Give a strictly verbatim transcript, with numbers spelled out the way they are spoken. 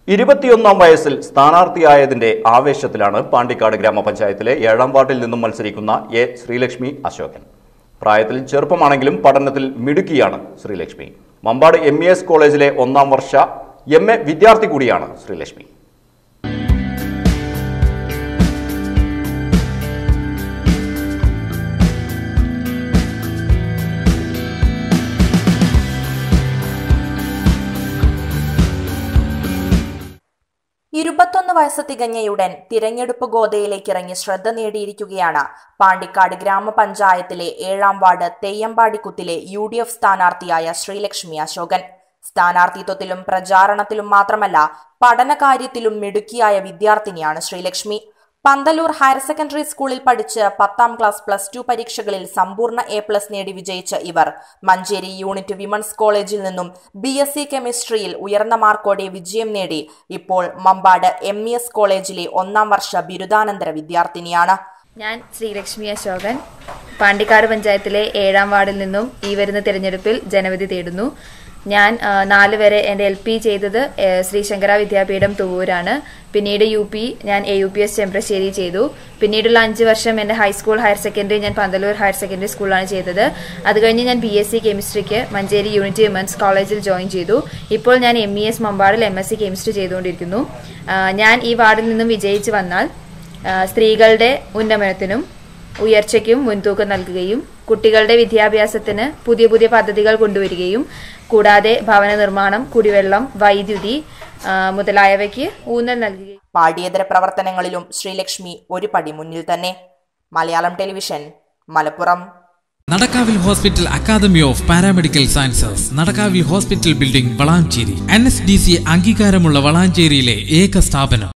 ഇരുപത്തിയൊന്നാം വയസ്സിൽ സ്ഥാനാർത്ഥിയായതിന്റെ ആവേശത്തിലാണ് പാണ്ടിക്കാട് ഗ്രാമപഞ്ചായത്തിലെ ഏഴാം വാർഡിൽ നിന്നും മത്സരിക്കുന്ന എ ശ്രീലക്ഷ്മി അശോകൻ. പ്രായത്തിൽ ചെറുപ്പമാണെങ്കിലും പഠനത്തിൽ മിടുക്കിയാണ് Sreelakshmi. Mampad M E S കോളേജിലെ ഒന്നാം വർഷ എം എ വിദ്യാർത്ഥി കൂടിയാണ് ശ്രീലക്ഷ്മി. ഇരുപത്തൊന്ന് വയസ്സ് തികഞ്ഞയുടൻ തിരഞ്ഞെടുപ്പ് ഗോതയിലേക്ക് ഇറങ്ങി ശ്രദ്ധ നേടിയിരിക്കുകയാണ് പാണ്ടിക്കാട് ഗ്രാമപഞ്ചായത്തിലെ ഏഴാം വാർഡ് തെയ്യമ്പാടിക്കുത്തിലെ യു ഡി എഫ് സ്ഥാനാർത്ഥിയായ ശ്രീലക്ഷ്മി അശോകൻ. സ്ഥാനാർത്ഥിത്വത്തിലും പ്രചാരണത്തിലും മാത്രമല്ല പഠനകാര്യത്തിലും മിടുക്കിയായ വിദ്യാർത്ഥിനിയാണ് ശ്രീലക്ഷ്മി. പന്തലൂർ ഹയർ സെക്കൻഡറി സ്കൂളിൽ പഠിച്ച് പത്താം ക്ലാസ് പ്ലസ് ടു പരീക്ഷകളിൽ സമ്പൂർണ്ണ എ പ്ലസ് നേടി വിജയിച്ച ഇവർ മഞ്ചേരി യൂണിറ്റ് വിമൻസ് കോളേജിൽ നിന്നും ബി എസ് സി കെമിസ്ട്രിയിൽ ഉയർന്ന മാർക്കോടെ വിജയം നേടി ഇപ്പോൾ മമ്പാട് എം ഇ എസ് കോളേജിലെ ഒന്നാം വർഷ ബിരുദാനന്തര വിദ്യാർത്ഥിനിയാണ്. ഞാൻ ശ്രീലക്ഷ്മി അശോകൻ, പാണ്ടിക്കാട് പഞ്ചായത്തിലെ ഏഴാം വാർഡിൽ നിന്നും ഈ വരുന്ന തിരഞ്ഞെടുപ്പിൽ ജനവിധി തേടുന്നു. ഞാൻ നാല് വരെ എൻ്റെ എൽ പി ചെയ്തത് ശ്രീശങ്കര വിദ്യാപീഠം തുവൂരാണ്. പിന്നീട് യു പി ഞാൻ A U P S Chembrassery ചെയ്തു. പിന്നീടുള്ള അഞ്ച് വർഷം എൻ്റെ ഹൈസ്കൂൾ ഹയർ സെക്കൻഡറി ഞാൻ പന്തലൂർ ഹയർ സെക്കൻഡറി സ്കൂളിലാണ് ചെയ്തത്. അത് കഴിഞ്ഞ് ഞാൻ ബി എസ് സി കെമിസ്ട്രിക്ക് മഞ്ചേരി യൂണിറ്റ് വിമൻസ് കോളേജിൽ ജോയിൻ ചെയ്തു. ഇപ്പോൾ ഞാൻ എം ഇ എസ് മമ്പാടിൽ എം എസ് സി കെമിസ്ട്രി ചെയ്തുകൊണ്ടിരിക്കുന്നു. ഞാൻ ഈ വാർഡിൽ നിന്നും വിജയിച്ച് വന്നാൽ സ്ത്രീകളുടെ ഉന്നമനത്തിനും ഉയർച്ചയ്ക്കും മുൻതൂക്കം നൽകുകയും കുട്ടികളുടെ വിദ്യാഭ്യാസത്തിന് പുതിയ പുതിയ പദ്ധതികൾ കൊണ്ടുവരികയും കൂടാതെ ഭവന നിർമ്മാണം, കുടിവെള്ളം, വൈദ്യുതി മുതലായവയ്ക്ക് ഊന്നൽ നൽകുകയും പാഠ്യേതര പ്രവർത്തനങ്ങളിലും ശ്രീലക്ഷ്മി ഒരു പടി മുന്നിൽ തന്നെ. Malayalam television, Malappuram. Nadakkavil hospital academy of paramedical sciences, Nadakkavil hospital building, Valanchery. N S D C അംഗീകാരമുള്ള വളാഞ്ചേരിയിലെ ഏക സ്ഥാപനം.